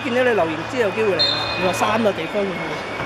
見到你留言，知道有機會嚟啦。你話3個地方要去。